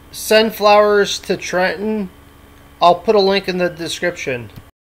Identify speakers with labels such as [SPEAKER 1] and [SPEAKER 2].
[SPEAKER 1] send flowers to Trenton. I'll put a link in the description.